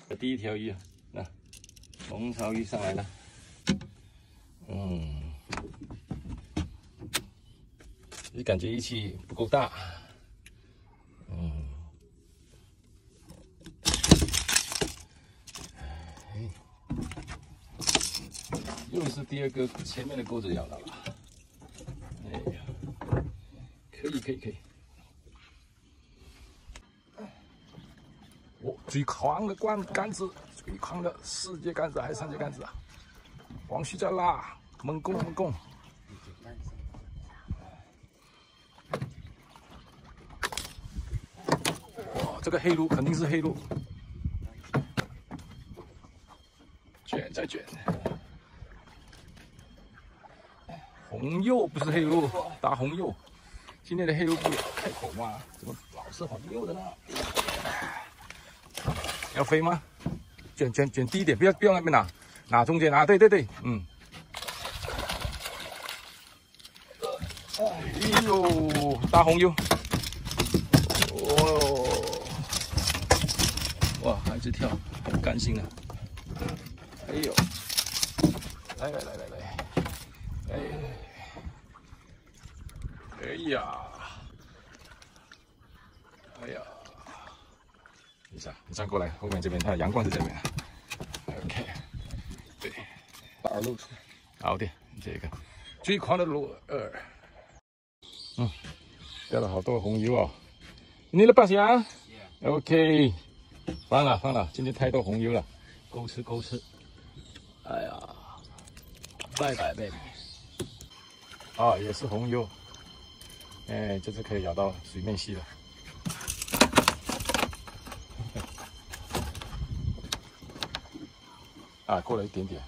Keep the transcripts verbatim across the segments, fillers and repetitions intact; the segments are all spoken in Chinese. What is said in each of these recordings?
第一条鱼啊，那红烧鱼上来了。嗯，就感觉力气不够大。嗯。 又是第二个前面的钩子咬到了，哎呀，可以可以可以！我、哦、最狂的杆杆子，最狂的世界杆子还是三节杆子啊！往续再拉，猛攻猛攻！哇，这个黑鲈肯定是黑鲈，卷再卷。 红釉不是黑鲈，大红釉。今天的黑鲈不开口吗？怎么老是红釉的呢？要飞吗？卷卷卷低一点，不要不要那边拿，拿中间拿。对对对，嗯。哎呦，大红釉！哦，哇，还是跳，很甘心啊！哎呦，来来来来来，哎。 哎呀，哎呀，等一下，你站过来，后面这边它的阳光是这边。OK， 对，把饵露出来。好的，这个最狂的鲈饵，嗯，钓了好多红油哦。你的八箱 ？OK， 放了放了，今天太多红油了，够吃够吃。哎呀，拜拜 baby。啊，也是红油。 哎，这次可以咬到水面戏了。啊，过了一点点。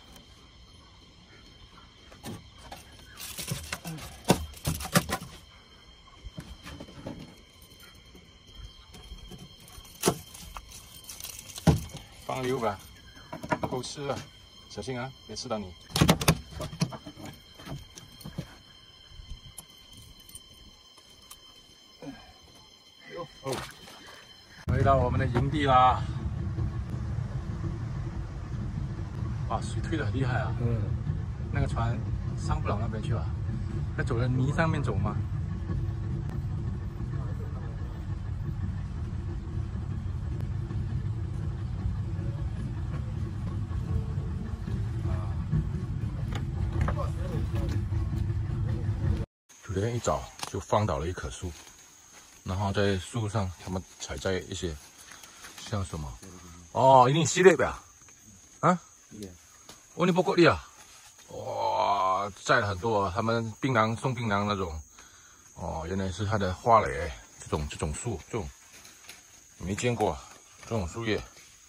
放溜吧，够吃了，小心啊，别吃到你。 哦，回到我们的营地啦！哇，水退得很厉害啊！嗯，那个船上不了那边去了，要走在泥上面走吗？昨天一早就放倒了一棵树。 然后在树上，他们采摘一些像什么？哦，ini sirip ya？啊？哦，你不过的啊？哇，摘了很多，他们槟榔送槟榔那种。哦，原来是它的花蕾，这种这种树，这种没见过这种树叶。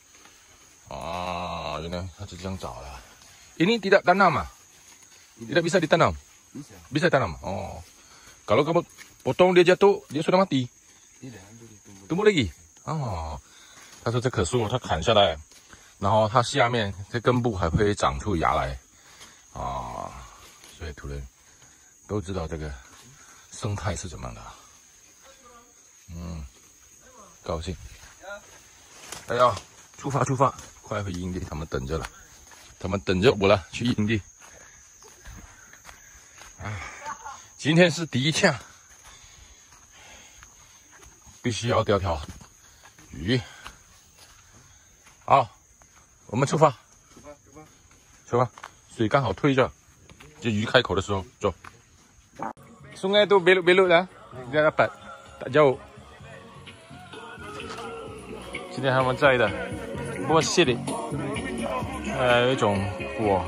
啊，原来它是这样找的。ini tidak tanam ah? Tidak bisa ditanam? Bisa. Bisa tanam? Oh, kalau kamu potong dia jatuh, dia sudah mati. tumbuh lagi. 哦，他说这棵树它砍下来，然后它下面这根部还会长出芽来啊，所以土人都知道这个生态是怎么样的。嗯，高兴。哎呀，出发出发，快回营地，他们等着了，他们等着我了，去营地。哎，今天是第一天。 必须要钓条鱼。好，我们出发。出发，出发，出发。水刚好退着，这鱼开口的时候，走。Sungai tu belok-belok lah, dia dapat, tak jauh. 今天他们摘的波西里，呃，有一种果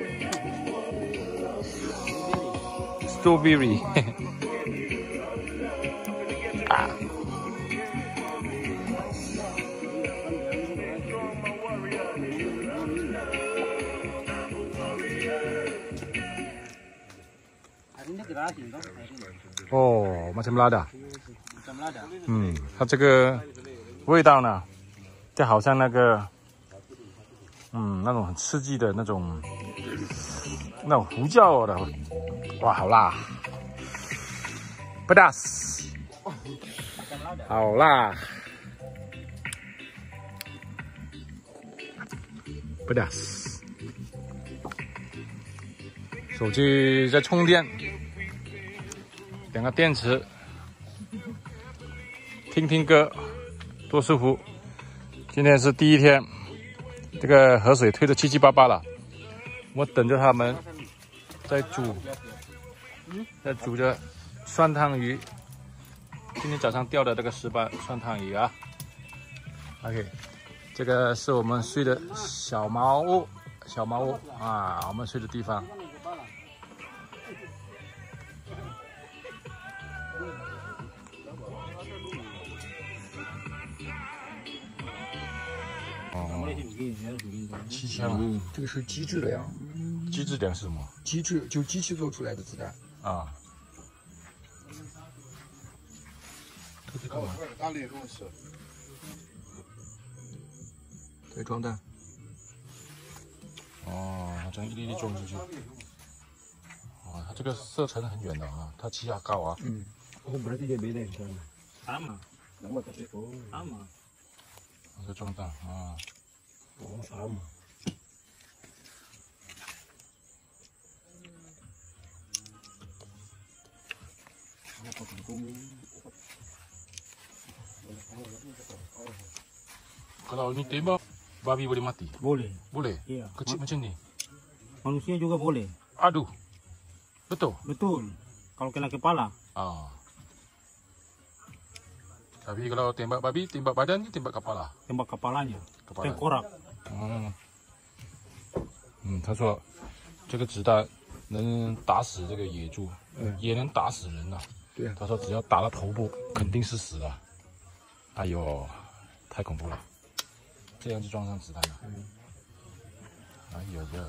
，strawberry， 啊。 哦 ，macam lada。嗯，它这个味道呢，就好像那个，嗯，那种很刺激的那种，那种胡椒的，哇，好辣 ，pedas， 好辣。 不打死。手机在充电，两个电池，听听歌，多舒服。今天是第一天，这个河水退得七七八八了，我等着他们在煮，在煮着酸汤鱼。今天早上钓的这个石斑酸汤鱼啊。OK， 这个是我们睡的小茅屋，小茅屋啊，我们睡的地方。哦，气枪， 嗯，这个是机制的呀。 机制点是什么？ 机制就机器做出来的子弹啊。这是干嘛？ 在装弹。 哦，这样一粒粒装出去。哦，它这个射程很远的啊，它气压高啊。 嗯。我本来这些没得装的。 打嘛？ 那么大些哦。 打嘛？ 这装弹啊。 哦，啥嘛？ Kalau ini tembak, babi boleh mati? Boleh. Boleh? Iya. Kecil macam ni? Manusia juga boleh. Aduh. Betul? Betul. Kalau kena kepala. Ah. Tapi kalau tembak babi, tembak badan ni tembak kepala? Tembak kepalanya. Kepala. Tengkorak. 嗯。嗯，他说这个子弹能打死这个野猪，嗯、也能打死人呐、啊。 对啊。 他说只要打到头部，肯定是死的。哎呦，太恐怖了！这样就装上子弹了。嗯。哎呦呦！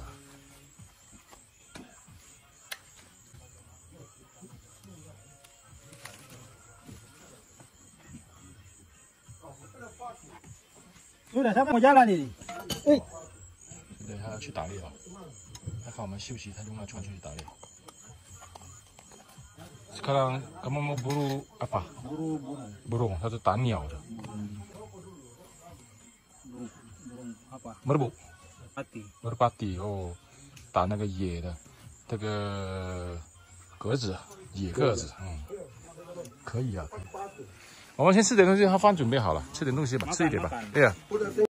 有点啥不加了你？哎。 现在他要去打猎了，他看我们休息，他就拿船出去打猎。Sekarang kamu mau buru apa? Buru burung. Burung, satu打鸟的。 嗯。burung burung apa? Merbuk. Pati. Merpati 哦，打那个野的，这个鸽子，野鸽子，嗯，可以啊，可以。我们先吃点东西，他饭准备好了，吃点东西吧，吃一点吧，对呀、啊。